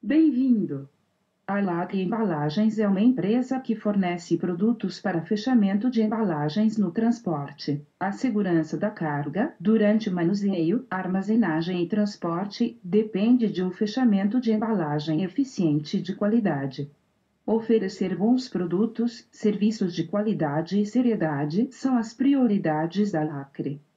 Bem-vindo! A Lacre Embalagens é uma empresa que fornece produtos para fechamento de embalagens no transporte. A segurança da carga, durante o manuseio, armazenagem e transporte, depende de um fechamento de embalagem eficiente e de qualidade. Oferecer bons produtos, serviços de qualidade e seriedade são as prioridades da Lacre.